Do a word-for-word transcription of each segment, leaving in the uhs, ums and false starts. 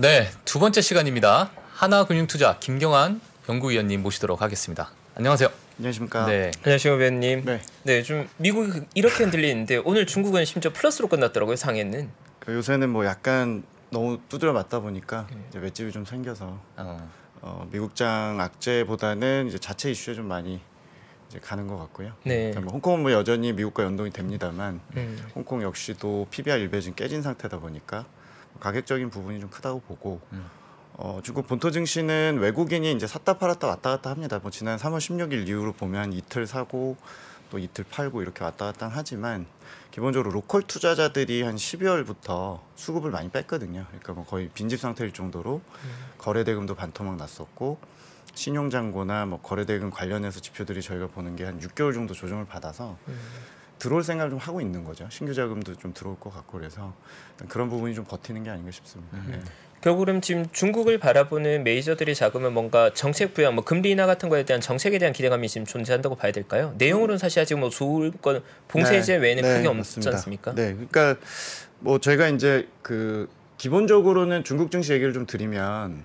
네, 두 번째 시간입니다. 하나금융투자 김경환 연구위원님 모시도록 하겠습니다. 안녕하세요. 안녕하십니까. 네. 안녕하세요, 위원님. 네. 네, 좀 미국이 이렇게 흔들리는데 오늘 중국은 심지어 플러스로 끝났더라고요, 상해는. 그 요새는 뭐 약간 너무 두드려 맞다 보니까 이제 맷집이 좀 생겨서 어. 어, 미국장 악재보다는 이제 자체 이슈에 좀 많이 이제 가는 것 같고요. 네. 뭐 홍콩은 뭐 여전히 미국과 연동이 됩니다만 음. 홍콩 역시도 피비알 일배진 깨진 상태다 보니까 가격적인 부분이 좀 크다고 보고 음. 어, 중국 본토 증시는 외국인이 이제 샀다 팔았다 왔다 갔다 합니다. 뭐 지난 삼월 십육일 이후로 보면 이틀 사고 또 이틀 팔고 이렇게 왔다 갔다 하지만 기본적으로 로컬 투자자들이 한 십이월부터 수급을 많이 뺐거든요. 그러니까 뭐 거의 빈집 상태일 정도로 음. 거래 대금도 반토막 났었고 신용 잔고나 뭐 거래 대금 관련해서 지표들이 저희가 보는 게 한 육 개월 정도 조정을 받아서 음. 들어올 생각을 좀 하고 있는 거죠. 신규 자금도 좀 들어올 것 같고 그래서 그런 부분이 좀 버티는 게 아닌가 싶습니다. 음. 네. 결국은 지금 중국을 바라보는 메이저들이 잡으면 뭔가 정책 부양, 뭐 금리 인하 같은 거에 대한 정책에 대한 기대감이 지금 존재한다고 봐야 될까요? 내용으로는 사실 아직 뭐 좋을 건 봉쇄제 네, 외에는 네, 크게 없지 맞습니다. 않습니까? 네, 그러니까 뭐 저희가 이제 그 기본적으로는 중국 증시 얘기를 좀 드리면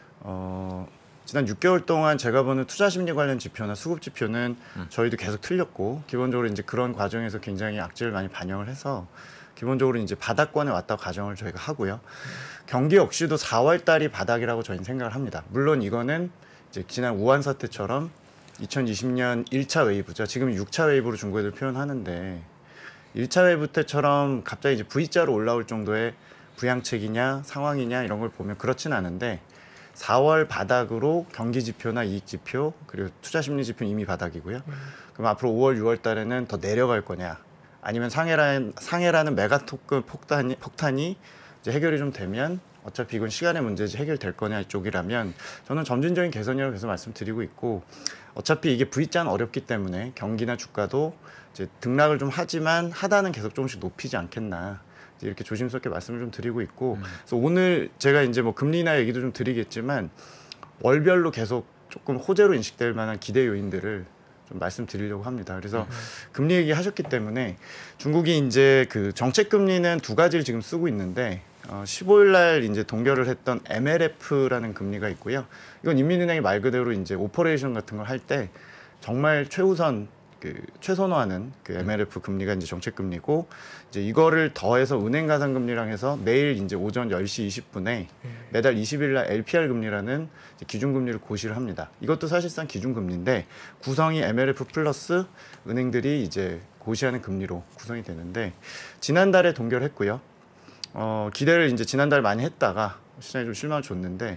어, 지난 육 개월 동안 제가 보는 투자 심리 관련 지표나 수급 지표는 음. 저희도 계속 틀렸고 기본적으로 이제 그런 과정에서 굉장히 악재를 많이 반영을 해서 기본적으로 이제 바닥권에 왔다 가정을 저희가 하고요. 경기 역시도 사월 달이 바닥이라고 저희는 생각을 합니다. 물론 이거는 이제 지난 우한 사태처럼 이천이십 년 일 차 웨이브죠. 지금 육 차 웨이브로 중국 애들 표현하는데 일 차 웨이브 때처럼 갑자기 이제 V자로 올라올 정도의 부양책이냐 상황이냐 이런 걸 보면 그렇진 않은데 사월 바닥으로 경기 지표나 이익 지표 그리고 투자 심리 지표는 이미 바닥이고요. 음. 그럼 앞으로 오월, 유월 달에는 더 내려갈 거냐? 아니면 상해라는 상해라는 메가토큰 폭탄이 폭탄이 이제 해결이 좀 되면 어차피 이건 시간의 문제지 해결될 거냐 이쪽이라면 저는 점진적인 개선이라고 계속 말씀드리고 있고 어차피 이게 V자는 어렵기 때문에 경기나 주가도 이제 등락을 좀 하지만 하단은 계속 조금씩 높이지 않겠나. 이렇게 조심스럽게 말씀을 좀 드리고 있고 음. 그래서 오늘 제가 이제 뭐 금리 인하 얘기도 좀 드리겠지만 월별로 계속 조금 호재로 인식될 만한 기대 요인들을 좀 말씀드리려고 합니다. 그래서 음. 금리 얘기 하셨기 때문에 중국이 이제 그 정책 금리는 두 가지를 지금 쓰고 있는데 어, 십오일 날 이제 동결을 했던 엠엘에프라는 금리가 있고요. 이건 인민은행이 말 그대로 이제 오퍼레이션 같은 걸 할 때 정말 최우선 그 최선화하는 그 엠엘에프 금리가 이제 정책 금리고 이제 이거를 더해서 은행 가산 금리랑 해서 내일 이제 오전 열 시 이십 분에 매달 이십 일 날 엘피알 금리라는 기준 금리를 고시를 합니다. 이것도 사실상 기준 금리인데 구성이 엠엘에프 플러스 은행들이 이제 고시하는 금리로 구성이 되는데 지난달에 동결했고요. 어, 기대를 이제 지난달 많이 했다가 시장이 좀 실망을 줬는데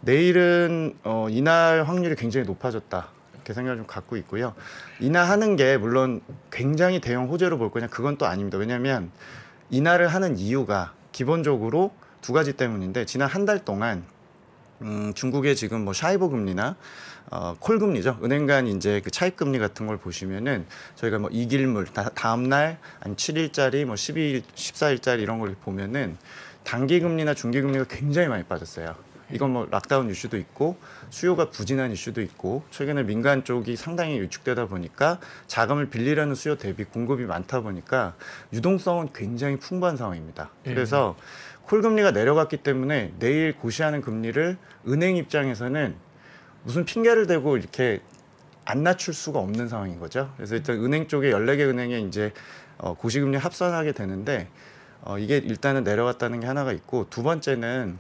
내일은 어, 이날 확률이 굉장히 높아졌다. 이렇게 생각을 좀 갖고 있고요. 인하하는 게 물론 굉장히 대형 호재로 볼 거냐 그건 또 아닙니다. 왜냐하면 인하를 하는 이유가 기본적으로 두 가지 때문인데 지난 한 달 동안 음, 중국의 지금 뭐 샤이보 금리나 어, 콜 금리죠. 은행 간 이제 그 차입 금리 같은 걸 보시면은 저희가 뭐 이길물 다, 다음 날 아니 칠 일짜리 뭐 십이 일, 십사 일짜리 이런 걸 보면은 단기 금리나 중기 금리가 굉장히 많이 빠졌어요. 이건 뭐 락다운 이슈도 있고 수요가 부진한 이슈도 있고 최근에 민간 쪽이 상당히 위축되다 보니까 자금을 빌리려는 수요 대비 공급이 많다 보니까 유동성은 굉장히 풍부한 상황입니다. 그래서 콜 금리가 내려갔기 때문에 내일 고시하는 금리를 은행 입장에서는 무슨 핑계를 대고 이렇게 안 낮출 수가 없는 상황인 거죠. 그래서 일단 은행 쪽에 열네 개 은행에 이제 어, 고시금리 합산하게 되는데 어, 이게 일단은 내려갔다는 게 하나가 있고 두 번째는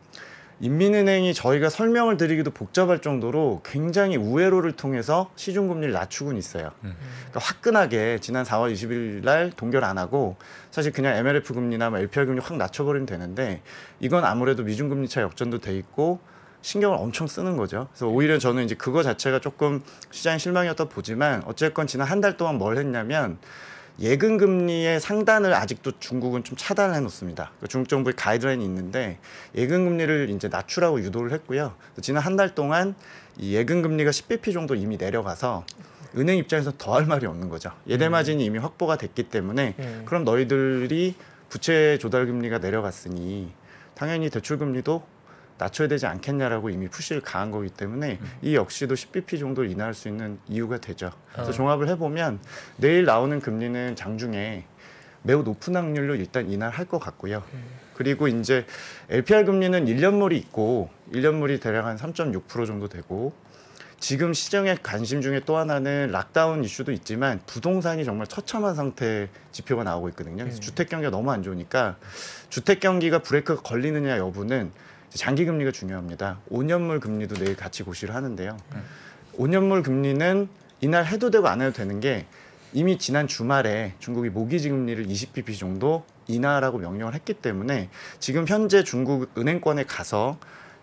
인민은행이 저희가 설명을 드리기도 복잡할 정도로 굉장히 우회로를 통해서 시중금리를 낮추곤 있어요. 음. 그러니까 화끈하게 지난 사월 이십일 날 동결 안 하고 사실 그냥 엠엘에프 금리나 뭐 엘피알 금리 확 낮춰버리면 되는데 이건 아무래도 미중금리 차 역전도 돼 있고 신경을 엄청 쓰는 거죠. 그래서 오히려 저는 이제 그거 자체가 조금 시장의 실망이었다 보지만 어쨌건 지난 한 달 동안 뭘 했냐면 예금 금리의 상단을 아직도 중국은 좀 차단해 놓습니다. 중국 정부의 가이드라인이 있는데 예금 금리를 이제 낮추라고 유도를 했고요. 지난 한 달 동안 이 예금 금리가 십 비피 정도 이미 내려가서 은행 입장에서 더 할 말이 없는 거죠. 예대 마진이 이미 확보가 됐기 때문에 음. 그럼 너희들이 부채 조달 금리가 내려갔으니 당연히 대출 금리도 낮춰야 되지 않겠냐라고 이미 푸시를 가한 거기 때문에 음. 이 역시도 십 비피 정도 인하할 수 있는 이유가 되죠. 그래서 어. 종합을 해보면 내일 나오는 금리는 장중에 매우 높은 확률로 일단 인하할 것 같고요. 그리고 이제 엘피알 금리는 일 년물이 있고 일 년물이 대략 한 삼 점 육 퍼센트 정도 되고 지금 시장의 관심 중에 또 하나는 락다운 이슈도 있지만 부동산이 정말 처참한 상태 지표가 나오고 있거든요. 그래서 음. 주택 경기가 너무 안 좋으니까 주택 경기가 브레이크가 걸리느냐 여부는 장기 금리가 중요합니다. 오 년물 금리도 내일 같이 고시를 하는데요. 음. 오 년물 금리는 이날 해도 되고 안 해도 되는 게 이미 지난 주말에 중국이 모기지 금리를 이십 비피 정도 인하라고 명령을 했기 때문에 지금 현재 중국 은행권에 가서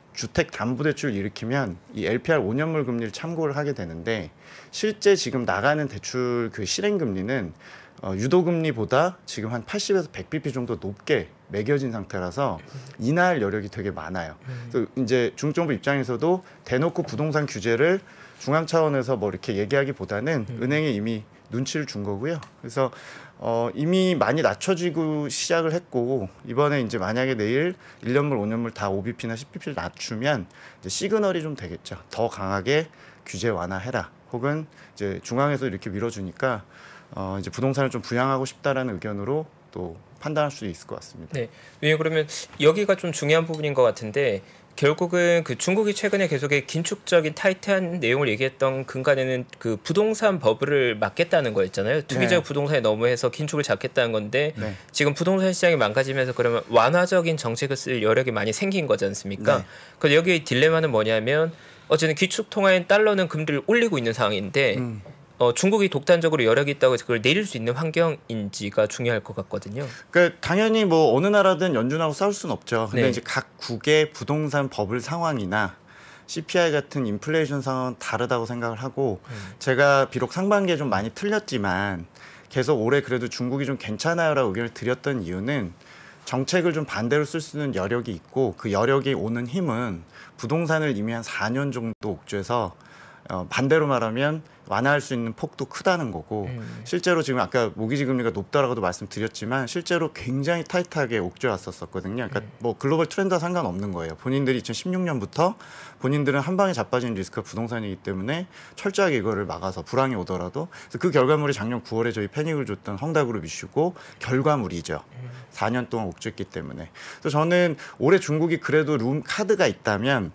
주택담보대출을 일으키면 이 엘피알 오 년물 금리를 참고를 하게 되는데 실제 지금 나가는 대출 그 실행금리는 어, 유도금리보다 지금 한 팔십에서 백 비피 정도 높게 매겨진 상태라서 인하할 여력이 되게 많아요. 그래서 이제 중정부 입장에서도 대놓고 부동산 규제를 중앙 차원에서 뭐 이렇게 얘기하기보다는 은행이 이미 눈치를 준 거고요. 그래서 어, 이미 많이 낮춰지고 시작을 했고 이번에 이제 만약에 내일 일 년물, 오 년물 다 오 비피나 십 비피를 낮추면 이제 시그널이 좀 되겠죠. 더 강하게 규제 완화해라. 혹은 이제 중앙에서 이렇게 밀어주니까 어, 이제 부동산을 좀 부양하고 싶다라는 의견으로 또 판단할 수 있을 것 같습니다. 네, 왜 그러면 여기가 좀 중요한 부분인 것 같은데. 결국은 그 중국이 최근에 계속의 긴축적인 타이트한 내용을 얘기했던 근간에는 그 부동산 버블을 막겠다는 거였잖아요. 투기적 네. 부동산에 너무해서 긴축을 잡겠다는 건데 네. 지금 부동산 시장이 망가지면서 그러면 완화적인 정책을 쓸 여력이 많이 생긴 거지 않습니까? 네. 그래서 여기 딜레마는 뭐냐면 어쨌든 기축 통화인 달러는 금리를 올리고 있는 상황인데 음. 어, 중국이 독단적으로 여력이 있다고 해서 그걸 내릴 수 있는 환경인지가 중요할 것 같거든요. 그러니까 당연히 뭐 어느 나라든 연준하고 싸울 수는 없죠. 근데 네. 이제 각 국의 부동산 버블 상황이나 씨피아이 같은 인플레이션 상황은 다르다고 생각을 하고 음. 제가 비록 상반기에 좀 많이 틀렸지만 계속 올해 그래도 중국이 좀 괜찮아요라고 의견을 드렸던 이유는 정책을 좀 반대로 쓸 수 있는 여력이 있고 그 여력이 오는 힘은 부동산을 이미 한 사 년 정도 옥죄서 어, 반대로 말하면 완화할 수 있는 폭도 크다는 거고 음. 실제로 지금 아까 모기지 금리가 높다라고도 말씀드렸지만 실제로 굉장히 타이트하게 옥죄 왔었거든요. 그러니까 음. 뭐 글로벌 트렌드와 상관없는 거예요. 본인들이 이천십육 년부터 본인들은 한 방에 자빠지는 리스크가 부동산이기 때문에 철저하게 이거를 막아서 불황이 오더라도 그래서 그 결과물이 작년 구월에 저희 패닉을 줬던 헝다그룹 이슈고 결과물이죠. 음. 사 년 동안 옥죄했기 때문에. 그래서 저는 올해 중국이 그래도 룸 카드가 있다면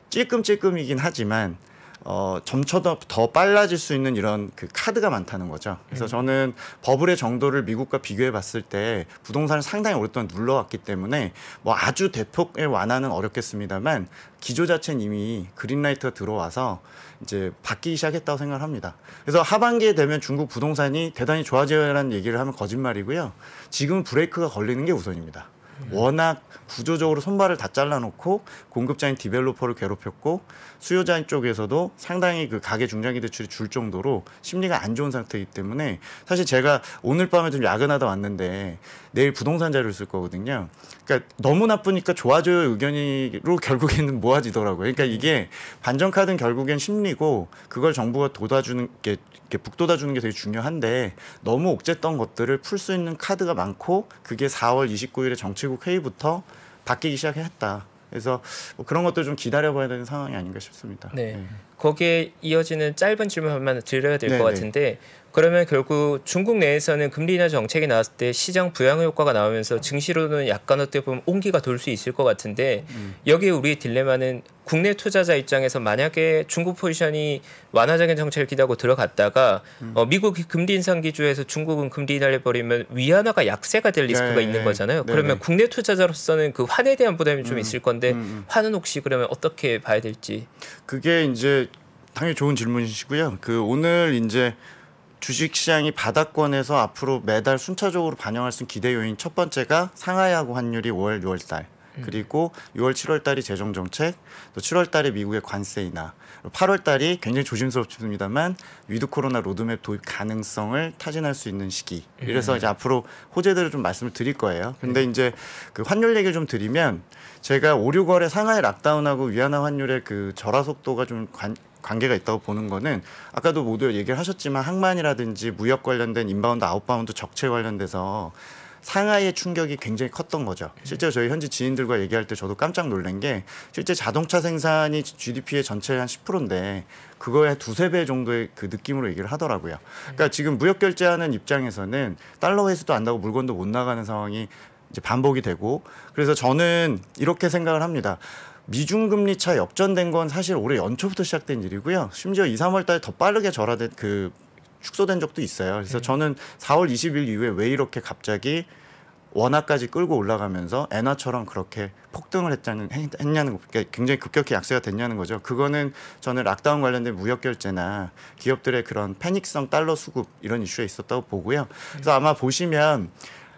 찔끔찔끔이긴 하지만 어, 점차 더, 더 빨라질 수 있는 이런 그 카드가 많다는 거죠. 그래서 음. 저는 버블의 정도를 미국과 비교해 봤을 때 부동산을 상당히 오랫동안 눌러왔기 때문에 뭐 아주 대폭의 완화는 어렵겠습니다만 기조 자체는 이미 그린라이트가 들어와서 이제 바뀌기 시작했다고 생각을 합니다. 그래서 하반기에 되면 중국 부동산이 대단히 좋아져라는 얘기를 하면 거짓말이고요. 지금 브레이크가 걸리는 게 우선입니다. 워낙 구조적으로 손발을 다 잘라놓고 공급자인 디벨로퍼를 괴롭혔고 수요자인 쪽에서도 상당히 그 가계 중장기 대출이 줄 정도로 심리가 안 좋은 상태이기 때문에 사실 제가 오늘 밤에 좀 야근하다 왔는데 내일 부동산 자료를 쓸 거거든요. 그러니까 너무 나쁘니까 좋아져요 의견으로 결국에는 모아지더라고요. 그러니까 이게 반전카드는 결국엔 심리고 그걸 정부가 돋아주는 게 북돋아주는 게 되게 중요한데 너무 옥죄했던 것들을 풀 수 있는 카드가 많고 그게 사월 이십구일에 정치국 회의부터 바뀌기 시작했다. 그래서 뭐 그런 것도 좀 기다려봐야 되는 상황이 아닌가 싶습니다. 네. 네. 거기에 이어지는 짧은 질문 한번 드려야 될 것 같은데 그러면 결국 중국 내에서는 금리 인하 정책이 나왔을 때 시장 부양 효과가 나오면서 증시로는 약간 어떻게 보면 온기가 돌 수 있을 것 같은데 음. 여기에 우리의 딜레마는 국내 투자자 입장에서 만약에 중국 포지션이 완화적인 정책을 기대하고 들어갔다가 음. 어, 미국이 금리 인상 기조에서 중국은 금리 인하를 해버리면 위안화가 약세가 될 리스크가 네, 있는 거잖아요. 네, 그러면 네. 국내 투자자로서는 그 환에 대한 부담이 좀 음. 있을 건데 음. 환은 혹시 그러면 어떻게 봐야 될지. 그게 이제 당연히 좋은 질문이시고요. 그 오늘 이제 주식시장이 바닥권에서 앞으로 매달 순차적으로 반영할 수 있는 기대 요인 첫 번째가 상하이하고 환율이 오월, 유월 달 그리고 유월, 칠월 달이 재정 정책, 또 칠월 달에 미국의 관세 인하, 팔월 달이 굉장히 조심스럽습니다만 위드 코로나 로드맵 도입 가능성을 타진할 수 있는 시기. 이래서 이제 앞으로 호재들을 좀 말씀을 드릴 거예요. 근데 이제 그 환율 얘기를 좀 드리면 제가 오, 유월에 상하이 락다운하고 위안화 환율의 그 절하 속도가 좀 관, 관계가 있다고 보는 거는 아까도 모두 얘기를 하셨지만 항만이라든지 무역 관련된 인바운드 아웃바운드 적체 관련돼서 상하이의 충격이 굉장히 컸던 거죠. 실제로 저희 현지 지인들과 얘기할 때 저도 깜짝 놀란 게 실제 자동차 생산이 지디피의 전체 한 십 퍼센트인데 그거의 두세 배 정도의 그 느낌으로 얘기를 하더라고요. 그러니까 지금 무역 결제하는 입장에서는 달러 회수도 안 나고 물건도 못 나가는 상황이 이제 반복이 되고 그래서 저는 이렇게 생각을 합니다. 미중 금리 차 역전된 건 사실 올해 연초부터 시작된 일이고요. 심지어 이, 삼월 달에 더 빠르게 절하된 그 축소된 적도 있어요. 그래서 음. 저는 사월 이십일 이후에 왜 이렇게 갑자기 원화까지 끌고 올라가면서 엔화처럼 그렇게 폭등을 했자는, 했냐는 거, 그러니까 굉장히 급격히 약세가 됐냐는 거죠. 그거는 저는 락다운 관련된 무역 결제나 기업들의 그런 패닉성 달러 수급 이런 이슈에 있었다고 보고요. 그래서 아마 보시면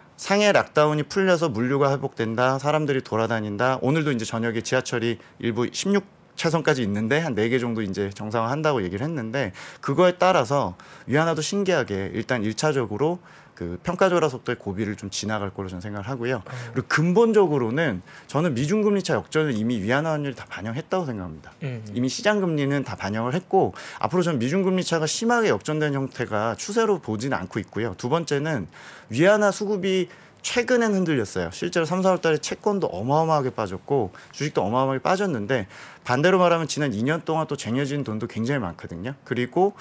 상해 락다운이 풀려서 물류가 회복된다, 사람들이 돌아다닌다. 오늘도 이제 저녁에 지하철이 일부 십육 차선까지 있는데 한 네 개 정도 이제 정상화한다고 얘기를 했는데 그거에 따라서 위안화도 신기하게 일단 일차적으로 그 평가절하 속도의 고비를 좀 지나갈 거로 저는 생각을 하고요. 그리고 근본적으로는 저는 미중 금리차 역전을 이미 위안화 환율이 다 반영했다고 생각합니다. 이미 시장 금리는 다 반영을 했고 앞으로 저는 미중 금리차가 심하게 역전된 형태가 추세로 보지는 않고 있고요. 두 번째는 위안화 수급이 최근엔 흔들렸어요. 실제로 삼, 사월 달에 채권도 어마어마하게 빠졌고 주식도 어마어마하게 빠졌는데 반대로 말하면 지난 이 년 동안 또 쟁여진 돈도 굉장히 많거든요. 그리고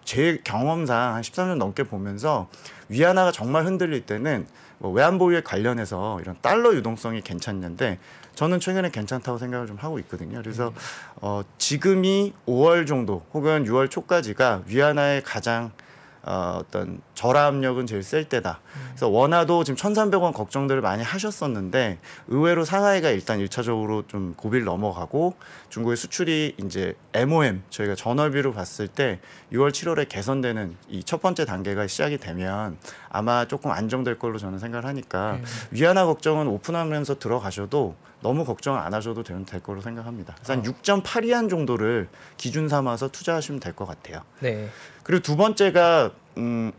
제 경험상 한 십삼 년 넘게 보면서 위안화가 정말 흔들릴 때는 뭐 외환보유에 관련해서 이런 달러 유동성이 괜찮는데 저는 최근에 괜찮다고 생각을 좀 하고 있거든요. 그래서 어, 지금이 오월 정도 혹은 유월 초까지가 위안화의 가장 어, 어떤 절하 압력은 제일 셀 때다. 그래서 원화도 지금 천삼백 원 걱정들을 많이 하셨었는데 의외로 상하이가 일단 일차적으로 좀 고비를 넘어가고 중국의 수출이 이제 엠오엠 저희가 전월비로 봤을 때 유월, 칠월에 개선되는 이 첫 번째 단계가 시작이 되면 아마 조금 안정될 걸로 저는 생각을 하니까 음. 위안화 걱정은 오픈하면서 들어가셔도 너무 걱정 안 하셔도 되면 될 거로 생각합니다. 그래서 한 육 점 팔 위안 정도를 기준 삼아서 투자하시면 될 것 같아요. 네. 그리고 두 번째가 음,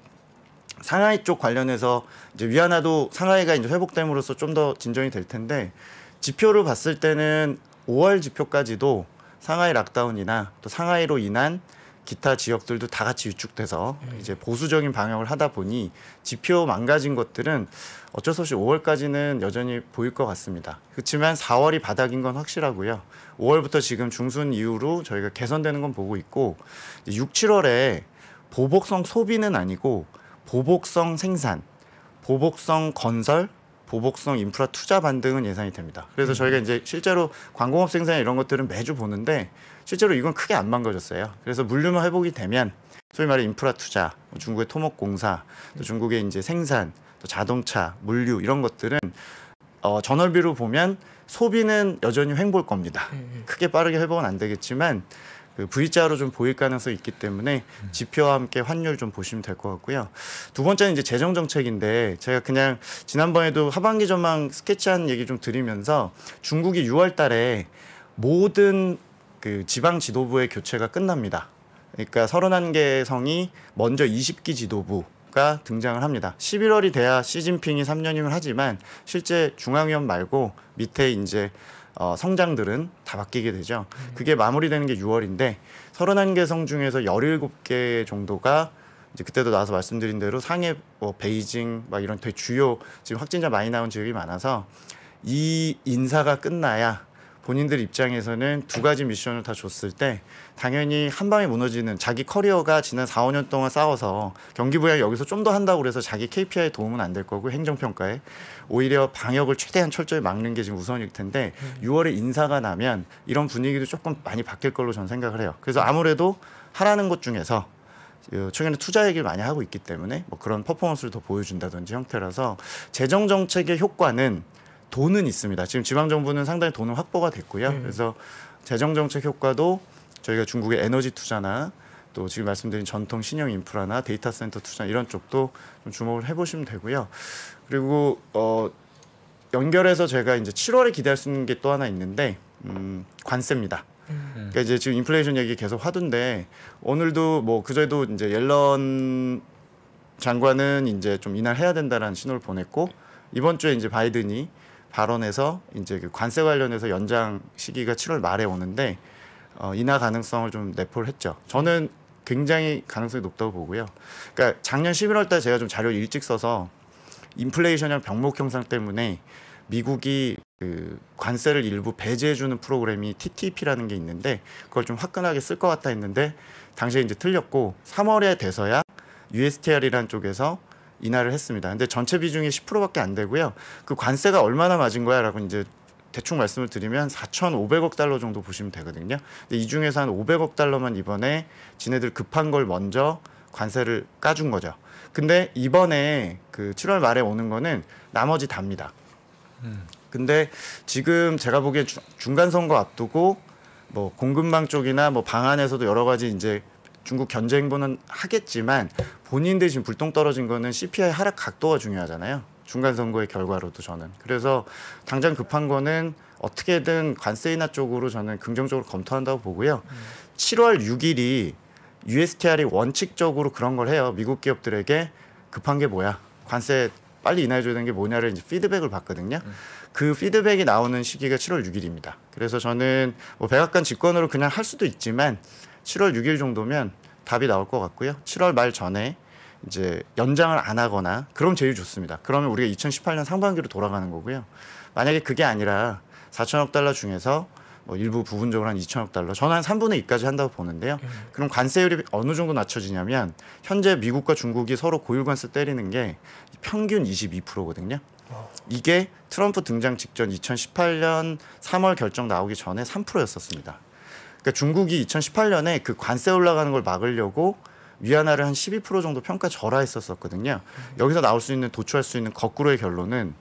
상하이 쪽 관련해서 이제 위안화도 상하이가 이제 회복됨으로써 좀 더 진정이 될 텐데 지표를 봤을 때는 오월 지표까지도 상하이 락다운이나 또 상하이로 인한 기타 지역들도 다 같이 위축돼서 이제 보수적인 방역을 하다 보니 지표 망가진 것들은 어쩔 수 없이 오월까지는 여전히 보일 것 같습니다. 그렇지만 사월이 바닥인 건 확실하고요. 오월부터 지금 중순 이후로 저희가 개선되는 건 보고 있고 육, 칠월에 보복성 소비는 아니고 보복성 생산, 보복성 건설, 보복성 인프라 투자 반등은 예상이 됩니다. 그래서 저희가 이제 실제로 광공업 생산 이런 것들은 매주 보는데 실제로 이건 크게 안 망가졌어요. 그래서 물류만 회복이 되면 소위 말해 인프라 투자, 중국의 토목공사, 또 중국의 이제 생산, 또 자동차, 물류 이런 것들은 어, 전월비로 보면 소비는 여전히 횡보일 겁니다. 크게 빠르게 회복은 안 되겠지만 그 V자로 좀 보일 가능성이 있기 때문에 지표와 함께 환율 좀 보시면 될 것 같고요. 두 번째는 이제 재정 정책인데 제가 그냥 지난번에도 하반기 전망 스케치한 얘기 좀 드리면서 중국이 유월 달에 모든 그 지방 지도부의 교체가 끝납니다. 그러니까 서른한 개 성이 먼저 이십 기 지도부가 등장을 합니다. 십일월이 돼야 시진핑이 삼 년임을 하지만 실제 중앙위원 말고 밑에 이제 어, 성장들은 다 바뀌게 되죠. 그게 마무리되는 게 유월인데 서른한 개 성 중에서 열일곱 개 정도가 이제 그때도 나와서 말씀드린 대로 상해, 뭐 베이징 막 이런 되게 주요 지금 확진자 많이 나온 지역이 많아서 이 인사가 끝나야 본인들 입장에서는 두 가지 미션을 다 줬을 때 당연히 한 방에 무너지는 자기 커리어가 지난 사, 오 년 동안 싸워서 경기 부양이 여기서 좀 더 한다고 그래서 자기 케이피아이에 도움은 안 될 거고 행정평가에 오히려 방역을 최대한 철저히 막는 게 지금 우선일 텐데 음. 유월에 인사가 나면 이런 분위기도 조금 많이 바뀔 걸로 저는 생각을 해요. 그래서 아무래도 하라는 것 중에서 최근에 투자 얘기를 많이 하고 있기 때문에 뭐 그런 퍼포먼스를 더 보여준다든지 형태라서 재정 정책의 효과는 돈은 있습니다. 지금 지방정부는 상당히 돈은 확보가 됐고요. 음. 그래서 재정정책 효과도 저희가 중국의 에너지 투자나 또 지금 말씀드린 전통 신형 인프라나 데이터 센터 투자 이런 쪽도 좀 주목을 해보시면 되고요. 그리고 어, 연결해서 제가 이제 칠월에 기대할 수 있는 게 또 하나 있는데 음, 관세입니다. 음. 그러니까 이제 지금 인플레이션 얘기 계속 하던데 오늘도 뭐 그저에도 이제 옐런 장관은 이제 좀 인하해야 된다라는 신호를 보냈고 이번 주에 이제 바이든이 발언에서 이제 그 관세 관련해서 연장 시기가 칠월 말에 오는데 어, 인하 가능성을 좀 내포를 했죠. 저는 굉장히 가능성이 높다고 보고요. 그러니까 작년 십일월 달 제가 좀 자료 일찍 써서 인플레이션이랑 병목 형상 때문에 미국이 그 관세를 일부 배제해주는 프로그램이 티티피라는 게 있는데 그걸 좀 화끈하게 쓸 것 같다 했는데 당시에 이제 틀렸고 삼월에 돼서야 유에스티알이라는 쪽에서 인하를 했습니다. 근데 전체 비중이 십 퍼센트밖에 안 되고요. 그 관세가 얼마나 맞은 거야라고 이제 대충 말씀을 드리면 사천오백억 달러 정도 보시면 되거든요. 근데 이 중에서 한 오백억 달러만 이번에 지네들 급한 걸 먼저 관세를 까준 거죠. 근데 이번에 그 칠월 말에 오는 거는 나머지 답니다. 음. 근데 지금 제가 보기에 주, 중간 선거 앞두고 뭐 공급망 쪽이나 뭐 방안에서도 여러 가지 이제 중국 견제 행보는 하겠지만 본인들이 지금 불똥 떨어진 거는 씨피아이 하락 각도가 중요하잖아요. 중간 선거의 결과로도 저는. 그래서 당장 급한 거는 어떻게든 관세 인하 쪽으로 저는 긍정적으로 검토한다고 보고요. 음. 칠월 육일이 유에스티알이 원칙적으로 그런 걸 해요. 미국 기업들에게 급한 게 뭐야? 관세 빨리 인하해줘야 되는 게 뭐냐를 이제 피드백을 받거든요. 음. 그 피드백이 나오는 시기가 칠월 육일입니다. 그래서 저는 뭐 백악관 직권으로 그냥 할 수도 있지만 칠월 육일 정도면 답이 나올 것 같고요. 칠월 말 전에 이제 연장을 안 하거나 그럼 제일 좋습니다. 그러면 우리가 이천십팔 년 상반기로 돌아가는 거고요. 만약에 그게 아니라 사천억 달러 중에서 뭐 일부 부분적으로 한 이천억 달러, 저는 한 삼분의 이까지 한다고 보는데요. 그럼 관세율이 어느 정도 낮춰지냐면 현재 미국과 중국이 서로 고율 관세 때리는 게 평균 이십이 퍼센트거든요. 이게 트럼프 등장 직전 이천십팔 년 삼월 결정 나오기 전에 삼 퍼센트였었습니다. 그러니까 중국이 이천십팔 년에 그 관세 올라가는 걸 막으려고 위안화를 한 십이 퍼센트 정도 평가 절하했었었거든요. 여기서 나올 수 있는 도출할 수 있는 거꾸로의 결론은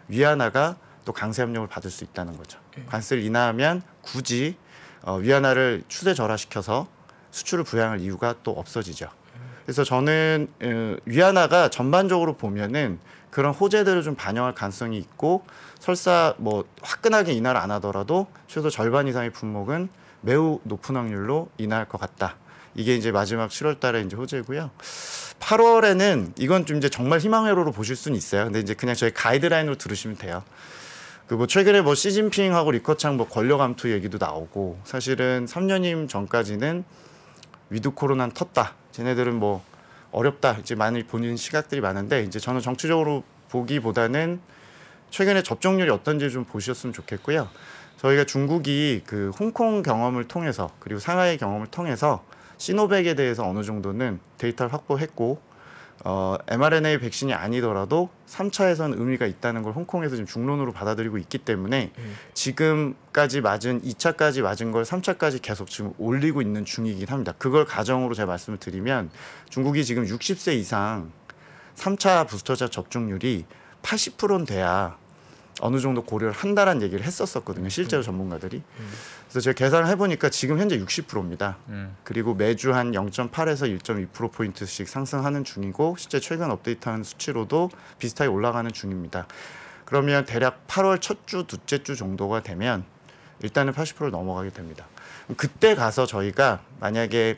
위안화가 또 강세 압력을 받을 수 있다는 거죠. 관세를 인하하면 굳이 어, 위안화를 추세 절하시켜서 수출을 부양할 이유가 또 없어지죠. 그래서 저는 어, 위안화가 전반적으로 보면은 그런 호재들을 좀 반영할 가능성이 있고 설사 뭐 화끈하게 인하를 안 하더라도 최소 절반 이상의 품목은 매우 높은 확률로 인하할 것 같다. 이게 이제 마지막 칠월 달에 이제 호재고요. 팔월에는 이건 좀 이제 정말 희망회로로 보실 수는 있어요. 근데 이제 그냥 저희 가이드라인으로 들으시면 돼요. 그 뭐 최근에 뭐 시진핑하고 리커창 뭐 권력 암투 얘기도 나오고 사실은 삼 년임 전까지는 위드 코로나는 텄다. 쟤네들은 뭐 어렵다. 이제 많이 보는 시각들이 많은데 이제 저는 정치적으로 보기보다는 최근에 접종률이 어떤지 좀 보셨으면 좋겠고요. 저희가 중국이 그 홍콩 경험을 통해서 그리고 상하이 경험을 통해서 시노백에 대해서 어느 정도는 데이터를 확보했고 어, 엠알엔에이 백신이 아니더라도 삼 차에서는 의미가 있다는 걸 홍콩에서 지금 중론으로 받아들이고 있기 때문에 음. 지금까지 맞은 이 차까지 맞은 걸 삼 차까지 계속 지금 올리고 있는 중이긴 합니다. 그걸 가정으로 제가 말씀을 드리면 중국이 지금 육십 세 이상 삼 차 부스터샷 접종률이 팔십 퍼센트는 돼야 어느 정도 고려를 한다라는 얘기를 했었었거든요. 실제로 음. 전문가들이. 음. 그래서 제가 계산을 해보니까 지금 현재 육십 퍼센트입니다. 음. 그리고 매주 한 영 점 팔에서 일 점 이 퍼센트포인트씩 상승하는 중이고 실제 최근 업데이트하는 수치로도 비슷하게 올라가는 중입니다. 그러면 대략 팔월 첫 주, 둘째 주 정도가 되면 일단은 팔십 퍼센트를 넘어가게 됩니다. 그때 가서 저희가 만약에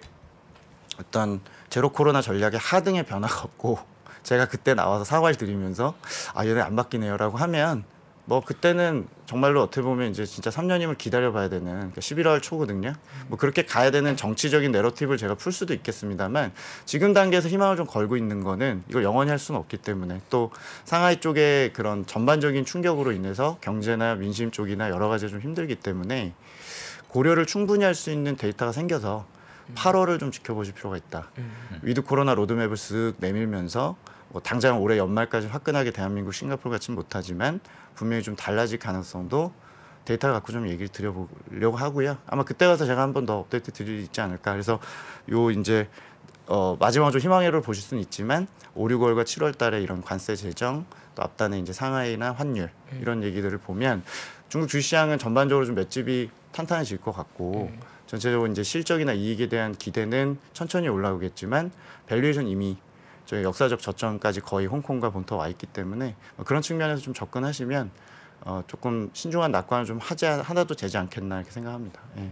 어떤 제로 코로나 전략에 하등의 변화가 없고 제가 그때 나와서 사과를 드리면서 아 얘네 안 바뀌네요라고 하면 뭐 그때는 정말로 어떻게 보면 이제 진짜 삼 년임을 기다려봐야 되는 그러니까 십일월 초거든요. 뭐 그렇게 가야 되는 정치적인 내러티브를 제가 풀 수도 있겠습니다만 지금 단계에서 희망을 좀 걸고 있는 거는 이걸 영원히 할 수는 없기 때문에 또 상하이 쪽의 그런 전반적인 충격으로 인해서 경제나 민심 쪽이나 여러 가지 좀 힘들기 때문에 고려를 충분히 할 수 있는 데이터가 생겨서 팔월을 좀 지켜보실 필요가 있다. 위드 코로나 로드맵을 쓱 내밀면서 뭐 당장 올해 연말까지 화끈하게 대한민국, 싱가포르 같지는 못하지만 분명히 좀 달라질 가능성도 데이터를 갖고 좀 얘기를 드려보려고 하고요. 아마 그때 가서 제가 한 번 더 업데이트 드릴 수 있지 않을까. 그래서 요 이제 어 마지막으로 좀 희망회로를 보실 수는 있지만 오, 육월과 칠월 달에 이런 관세 제정 또 앞단에 이제 상하이나 환율 이런 얘기들을 보면 중국 주시장은 전반적으로 좀 맷집이 탄탄해질 것 같고 전체적으로 이제 실적이나 이익에 대한 기대는 천천히 올라오겠지만 밸류에이션 이미 저희 역사적 저점까지 거의 홍콩과 본토 와 있기 때문에 그런 측면에서 좀 접근하시면 어 조금 신중한 낙관을 좀 하지 하나도 되지 않겠나 이렇게 생각합니다. 예.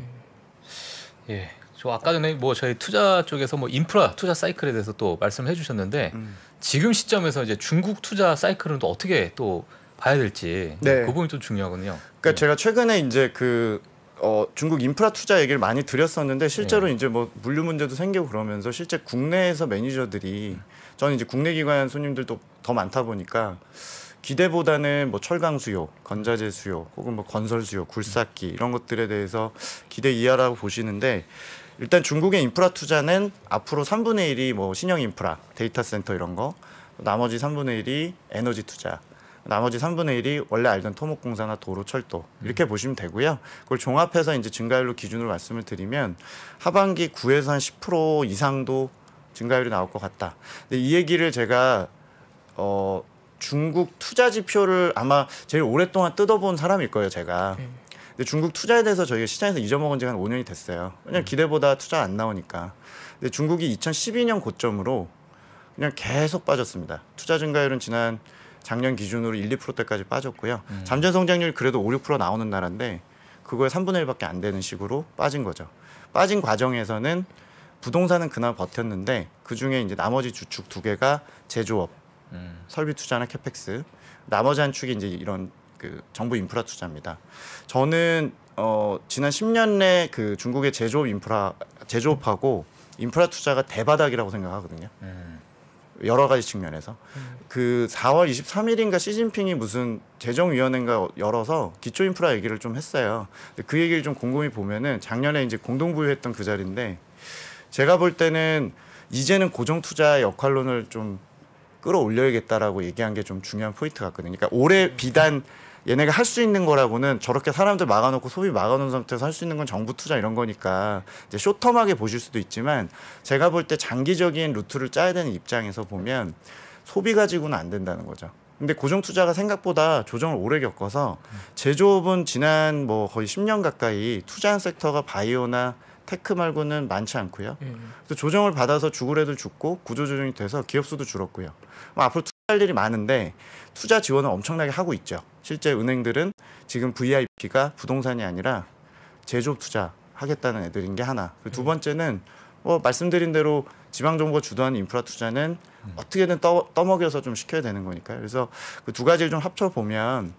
예. 저 아까 전에 뭐 저희 투자 쪽에서 뭐 인프라 투자 사이클에 대해서 또 말씀해 주셨는데 음. 지금 시점에서 이제 중국 투자 사이클은 또 어떻게 또 봐야 될지 네. 그 부분이 좀 중요하거든요. 그러니까 예. 제가 최근에 이제 그 어, 중국 인프라 투자 얘기를 많이 드렸었는데 실제로 네. 이제 뭐 물류 문제도 생기고 그러면서 실제 국내에서 매니저들이 저는 이제 국내 기관 손님들도 더 많다 보니까 기대보다는 뭐 철강 수요, 건자재 수요, 혹은 뭐 건설 수요, 굴삭기 이런 것들에 대해서 기대 이하라고 보시는데 일단 중국의 인프라 투자는 앞으로 삼분의 일이 뭐 신형 인프라, 데이터 센터 이런 거, 나머지 삼분의 일이 에너지 투자. 나머지 삼분의 일이 원래 알던 토목공사나 도로, 철도 이렇게 음. 보시면 되고요. 그걸 종합해서 이제 증가율로 기준으로 말씀을 드리면 하반기 구에서 한 십 퍼센트 이상도 증가율이 나올 것 같다. 근데 이 얘기를 제가 어, 중국 투자 지표를 아마 제일 오랫동안 뜯어본 사람일 거예요, 제가. 음. 근데 중국 투자에 대해서 저희가 시장에서 잊어먹은 지가 한 오 년이 됐어요. 왜냐면 기대보다 투자 안 나오니까. 근데 중국이 이천십이 년 고점으로 그냥 계속 빠졌습니다. 투자 증가율은 지난 작년 기준으로 일, 이 퍼센트대까지 빠졌고요. 음. 잠재 성장률이 그래도 오, 육 퍼센트 나오는 나라인데 그거에 삼분의 일밖에 안 되는 식으로 빠진 거죠. 빠진 과정에서는 부동산은 그나마 버텼는데 그중에 이제 나머지 주축 두 개가 제조업, 음. 설비 투자나 캐펙스, 나머지 한 축이 이제 이런 그 정부 인프라 투자입니다. 저는 어, 지난 십 년 내 그 중국의 제조업 인프라 제조업하고 인프라 투자가 대바닥이라고 생각하거든요. 음. 여러 가지 측면에서 음. 그 사월 이십삼일인가 시진핑이 무슨 재정위원회인가 열어서 기초 인프라 얘기를 좀 했어요. 그 얘기를 좀 곰곰이 보면은 작년에 이제 공동부유했던 그 자리인데 제가 볼 때는 이제는 고정 투자의 역할론을 좀 끌어올려야겠다라고 얘기한 게 좀 중요한 포인트 같거든요. 그러니까 올해 비단 얘네가 할 수 있는 거라고는 저렇게 사람들 막아놓고 소비 막아놓은 상태에서 할 수 있는 건 정부 투자 이런 거니까 이제 쇼텀하게 보실 수도 있지만 제가 볼 때 장기적인 루트를 짜야 되는 입장에서 보면 소비 가지고는 안 된다는 거죠. 근데 고정 투자가 생각보다 조정을 오래 겪어서 제조업은 지난 뭐 거의 십 년 가까이 투자한 섹터가 바이오나 테크 말고는 많지 않고요. 그래서 조정을 받아서 죽을 애들 죽고 구조조정이 돼서 기업 수도 줄었고요. 앞으로 투자할 일이 많은데 투자 지원을 엄청나게 하고 있죠. 실제 은행들은 지금 브이아이피가 부동산이 아니라 제조업 투자 하겠다는 애들인 게 하나. 두 번째는 뭐 말씀드린 대로 지방정부가 주도하는 인프라 투자는 음. 어떻게든 떠, 떠먹여서 좀 시켜야 되는 거니까요. 그래서 그 두 가지를 좀 합쳐보면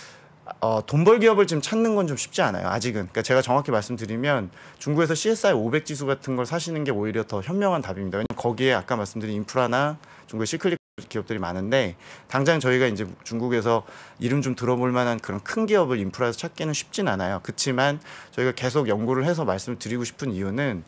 어, 돈벌 기업을 지금 찾는 건 좀 쉽지 않아요. 아직은. 그러니까 제가 정확히 말씀드리면 중국에서 씨에스아이 오백 지수 같은 걸 사시는 게 오히려 더 현명한 답입니다. 왜냐면 거기에 아까 말씀드린 인프라나 중국의 시클릭 기업들이 많은데 당장 저희가 이제 중국에서 이름 좀 들어볼 만한 그런 큰 기업을 인프라에서 찾기는 쉽진 않아요. 그렇지만 저희가 계속 연구를 해서 말씀을 드리고 싶은 이유는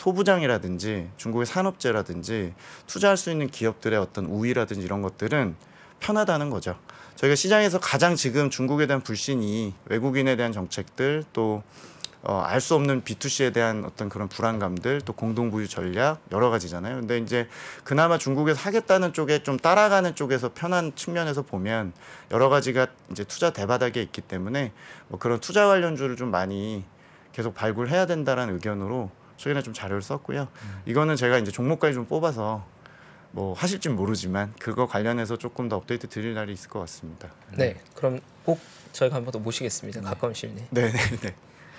소부장이라든지 중국의 산업재라든지 투자할 수 있는 기업들의 어떤 우위라든지 이런 것들은 편하다는 거죠. 저희가 시장에서 가장 지금 중국에 대한 불신이 외국인에 대한 정책들 또 어, 알 수 없는 비투씨에 대한 어떤 그런 불안감들 또 공동부유 전략 여러 가지잖아요. 근데 이제 그나마 중국에서 하겠다는 쪽에 좀 따라가는 쪽에서 편한 측면에서 보면 여러 가지가 이제 투자 대바닥에 있기 때문에 뭐 그런 투자 관련주를 좀 많이 계속 발굴해야 된다라는 의견으로 최근에 좀 자료를 썼고요. 음. 이거는 제가 이제 종목까지 좀 뽑아서 뭐 하실진 모르지만 그거 관련해서 조금 더 업데이트 드릴 날이 있을 것 같습니다. 네, 그럼 꼭 저희가 한 번 더 모시겠습니다. 네. 가까운 시일 내에. 네, 네, 네.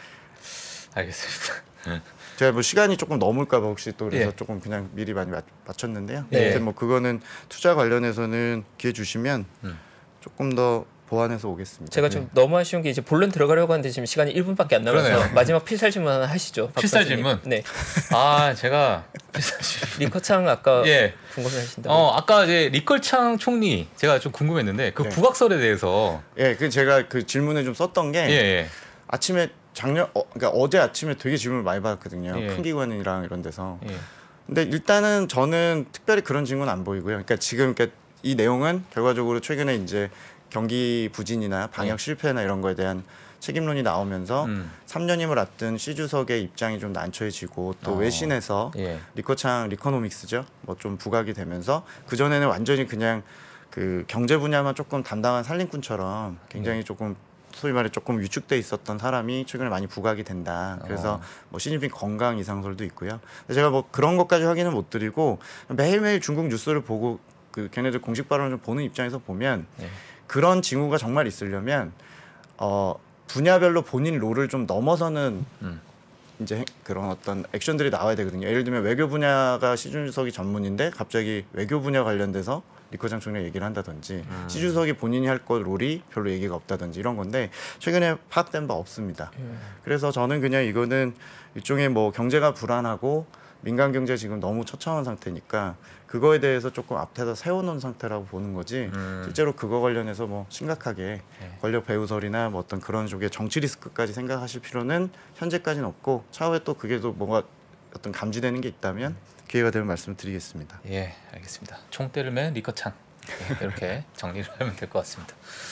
알겠습니다. 제가 뭐 시간이 조금 넘을까 봐 혹시 또 그래서 예. 조금 그냥 미리 많이 맞, 맞췄는데요. 예. 뭐 그거는 투자 관련해서는 기회 주시면 음. 조금 더 보완해서 오겠습니다. 제가 좀 네. 너무 아쉬운 게 이제 본론 들어가려고 하는데 지금 시간이 일 분밖에 안 남아서 그러네요. 마지막 필살 질문 하나 하시죠. 필살 질문? 네. 아 제가 필살 질문. 리커창 아까 예. 궁금해하신다고. 어 아까 이제 리커창 총리 제가 좀 궁금했는데 그 네. 부각설에 대해서 예, 그 제가 그 질문에 좀 썼던 게 예, 예. 아침에 작년 어, 그러니까 어제 아침에 되게 질문을 많이 받았거든요. 예. 큰 기관이랑 이런 데서. 예. 근데 일단은 저는 특별히 그런 질문 안 보이고요. 그러니까 지금 그러니까 이 내용은 결과적으로 최근에 이제 경기 부진이나 방역 예. 실패나 이런 거에 대한 책임론이 나오면서 음. 삼 년임을 앞둔 시 주석의 입장이 좀 난처해지고 또 어. 외신에서 예. 리커창 리코노믹스죠. 뭐 좀 부각이 되면서 그 전에는 완전히 그냥 그 경제 분야만 조금 담당한 살림꾼처럼 굉장히 예. 조금 소위 말해 조금 위축돼 있었던 사람이 최근에 많이 부각이 된다. 그래서 어. 뭐 시진핑 건강 이상설도 있고요. 제가 뭐 그런 것까지 확인은 못 드리고 매일매일 중국 뉴스를 보고 그 걔네들 공식 발언을 좀 보는 입장에서 보면 예. 그런 징후가 정말 있으려면 어, 분야별로 본인 롤을 좀 넘어서는 음. 이제 그런 어떤 액션들이 나와야 되거든요. 예를 들면 외교 분야가 시준석이 전문인데 갑자기 외교 분야 관련돼서 리커장 총리가 얘기를 한다든지 음. 시 주석이 본인이 할 것 룰이 별로 얘기가 없다든지 이런 건데 최근에 파악된 바 없습니다. 음. 그래서 저는 그냥 이거는 일종의 뭐 경제가 불안하고 민간 경제 지금 너무 처참한 상태니까 그거에 대해서 조금 앞에다 세워놓은 상태라고 보는 거지 음. 실제로 그거 관련해서 뭐 심각하게 네. 권력 배후설이나 뭐 어떤 그런 쪽의 정치 리스크까지 생각하실 필요는 현재까지는 없고 차후에 또 그게 또 뭔가 어떤 감지되는 게 있다면 기회가 되면 말씀드리겠습니다. 예, 알겠습니다. 총대를 맨 리커창 네, 이렇게 정리를 하면 될 것 같습니다.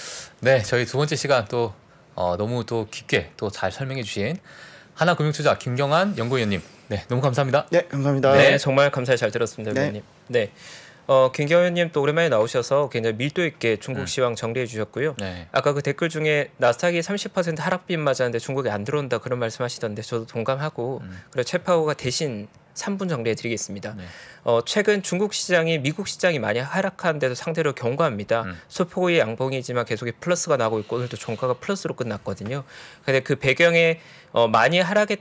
네, 저희 두 번째 시간 또 어, 너무 또 깊게 또 잘 설명해 주신 하나금융투자 김경환 연구위원님, 네, 너무 감사합니다. 네, 감사합니다. 네, 정말 감사히 잘 들었습니다, 네. 위원님. 네, 어, 김경환 위원님 또 오랜만에 나오셔서 굉장히 밀도 있게 중국 음. 시황 정리해 주셨고요. 네. 아까 그 댓글 중에 나스닥이 삼십 퍼센트 하락빈 맞았는데 중국에 안 들어온다 그런 말씀하시던데 저도 동감하고 음. 그래 최파오가 대신 삼 분 정리해 드리겠습니다. 네. 어, 최근 중국 시장이 미국 시장이 많이 하락하는데도 상대로 견고합니다. 음. 소폭의 양봉이지만 계속 플러스가 나고 있고 오늘도 종가가 플러스로 끝났거든요. 근데 그 배경에 어, 많이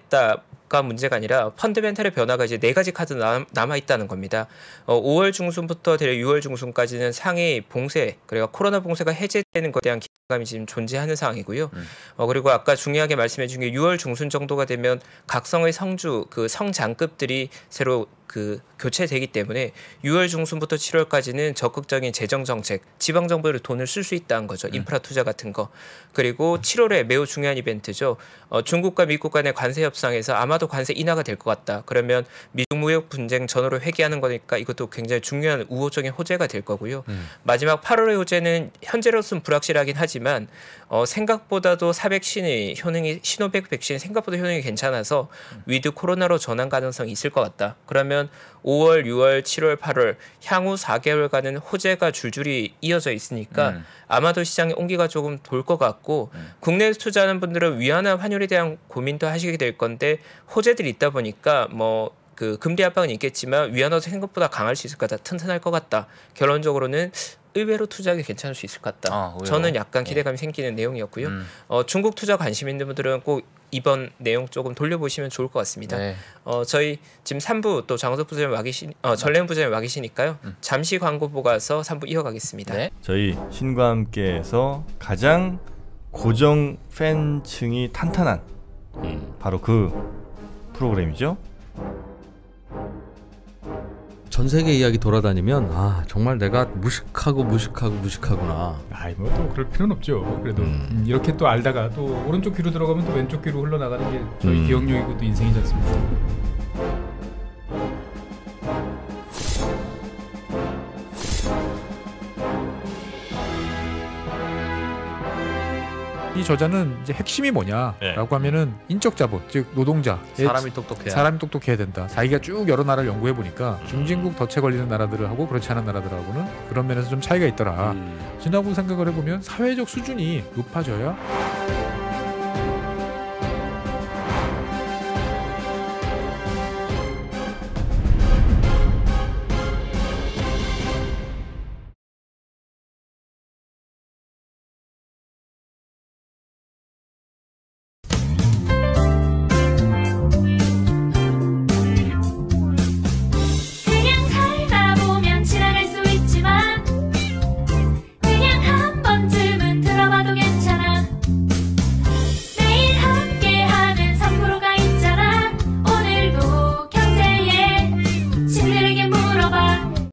하락했다가 문제가 아니라 펀드멘탈의 변화가 이제 네 가지 카드 남, 남아 있다는 겁니다. 어, 오월 중순부터 대략 유월 중순까지는 상해 봉쇄, 그러니까 코로나 봉쇄가 해제되는 것에 대한 기대감이 지금 존재하는 상황이고요. 음. 어, 그리고 아까 중요하게 말씀해 준 게 유월 중순 정도가 되면 각성의 성주, 그 성장급들이 새로 그 교체되기 때문에 유월 중순부터 칠월까지는 적극적인 재정 정책, 지방 정부로 돈을 쓸 수 있다는 거죠. 인프라 투자 같은 거. 그리고 칠월에 매우 중요한 이벤트죠. 어, 중국과 미국 간의 관세 협상에서 아마도 관세 인하가 될 것 같다. 그러면 미중 무역 분쟁 전후로 회귀하는 거니까 이것도 굉장히 중요한 우호적인 호재가 될 거고요. 음. 마지막 팔월의 호재는 현재로서는 불확실하긴 하지만 어, 생각보다도 사백신의 효능이 시노백 백신 생각보다 효능이 괜찮아서 위드 코로나로 전환 가능성이 있을 것 같다. 그러면 오월, 유월, 칠월, 팔월 향후 사 개월간은 호재가 줄줄이 이어져 있으니까 음. 아마도 시장의 온기가 조금 돌 것 같고 음. 국내에서 투자하는 분들은 위안화 환율에 대한 고민도 하시게 될 건데 호재들이 있다 보니까 뭐 그 금리 압박은 있겠지만 위안화도 생각보다 강할 수 있을 것 같다. 튼튼할 것 같다. 결론적으로는 의외로 투자하기 괜찮을 수 있을 것 같다. 아, 저는 약간 기대감이 예. 생기는 내용이었고요. 음. 어, 중국 투자 관심 있는 분들은 꼭 이번 내용 조금 돌려보시면 좋을 것 같습니다. 네. 어, 저희 지금 삼 부 또 장석 부장님 와 계시, 어, 전래현 부장님 와 계시니까요. 음. 잠시 광고 보고 와서 삼 부 이어가겠습니다. 네. 저희 신과 함께해서 가장 고정 팬층이 탄탄한 음. 바로 그 프로그램이죠. 전 세계 이야기 돌아다니면 아 정말 내가 무식하고 무식하고 무식하구나. 아이 뭐 또 그럴 필요는 없죠. 그래도 음. 음, 이렇게 또 알다가 또 오른쪽 귀로 들어가면 또 왼쪽 귀로 흘러나가는 게 저희 음. 기억력이고 또 인생이지 않습니까? 이 저자는 이제 핵심이 뭐냐라고 네. 하면은 인적 자본, 즉 노동자, 사람이 똑똑해야 사람이 똑똑해야 된다. 자기가 쭉 여러 나라를 연구해 보니까 중진국 덫에 걸리는 나라들하고 그렇지 않은 나라들하고는 그런 면에서 좀 차이가 있더라. 음. 지나고 생각을 해보면 사회적 수준이 높아져야